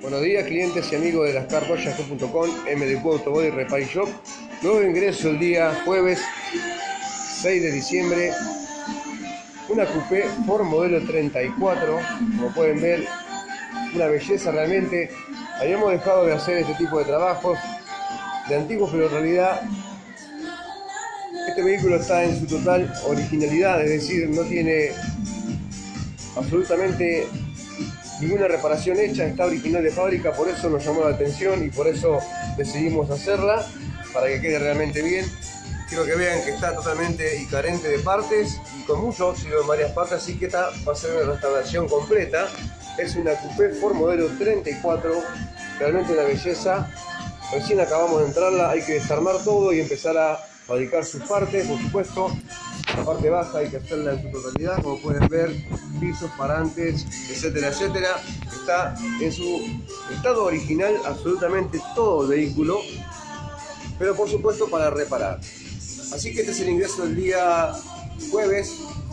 Buenos días, clientes y amigos de lascar2yahoo.com, MDQ Autobody Repair Shop. Nuevo ingreso el día jueves 6 de diciembre. Una coupé Ford modelo 34, como pueden ver, una belleza realmente. Habíamos dejado de hacer este tipo de trabajos de antiguos, pero en realidad este vehículo está en su total originalidad, es decir, no tiene absolutamente ninguna reparación hecha, está original de fábrica, por eso nos llamó la atención y por eso decidimos hacerla, para que quede realmente bien. Quiero que vean que está totalmente y carente de partes y con mucho óxido en varias partes, así que esta va a ser una restauración completa. Es una coupé Ford modelo 34, realmente una belleza. Recién acabamos de entrarla, hay que desarmar todo y empezar a fabricar sus partes. Por supuesto, la parte baja hay que hacerla en su totalidad, como pueden ver, pisos, parantes, etcétera, etcétera. Está en su estado original absolutamente todo el vehículo, pero por supuesto para reparar. Así que este es el ingreso del día jueves.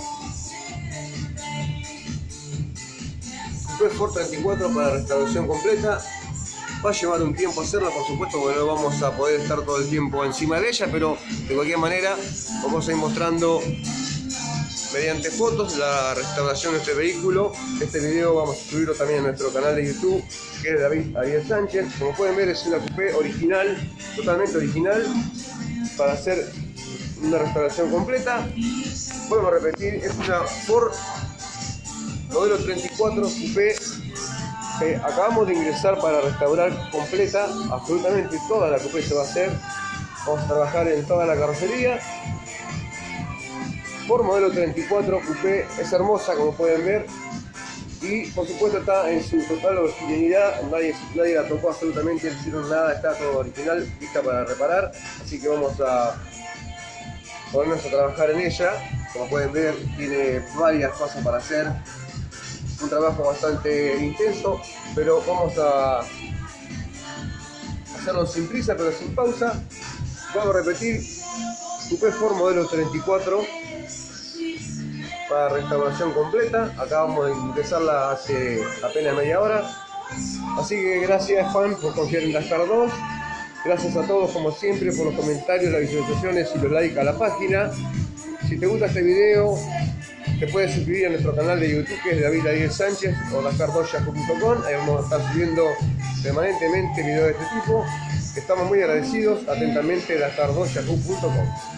Coupé Ford 34 para restauración completa. Va a llevar un tiempo hacerla, por supuesto, porque no vamos a poder estar todo el tiempo encima de ella, pero de cualquier manera vamos a ir mostrando mediante fotos la restauración de este vehículo. Este video vamos a subirlo también en nuestro canal de YouTube, que es David Ariel Sánchez. Como pueden ver, es una coupé original, totalmente original, para hacer una restauración completa. Podemos repetir, es una Ford modelo 34 coupé. Acabamos de ingresar para restaurar completa, absolutamente toda la coupé se va a hacer. Vamos a trabajar en toda la carrocería. Ford modelo 34 coupé, es hermosa como pueden ver y por supuesto está en su total originalidad. Nadie la tocó absolutamente, no hicieron nada, está todo original, lista para reparar. Así que vamos a ponernos a trabajar en ella. Como pueden ver, tiene varias cosas para hacer. Un trabajo bastante intenso, pero vamos a hacerlo sin prisa pero sin pausa. Vamos a repetir, coupé Ford modelo 34 para restauración completa. Acabamos de ingresarla hace apenas media hora. Así que gracias, Juan, por confiar en Lascar2. Gracias a todos como siempre por los comentarios, las visualizaciones y los likes a la página. Si te gusta este video, te puedes suscribir a nuestro canal de YouTube, que es David Ariel Sánchez, o lascar2yahoo.com. Ahí vamos a estar subiendo permanentemente videos de este tipo. Estamos muy agradecidos. Atentamente, lascar2yahoo.com.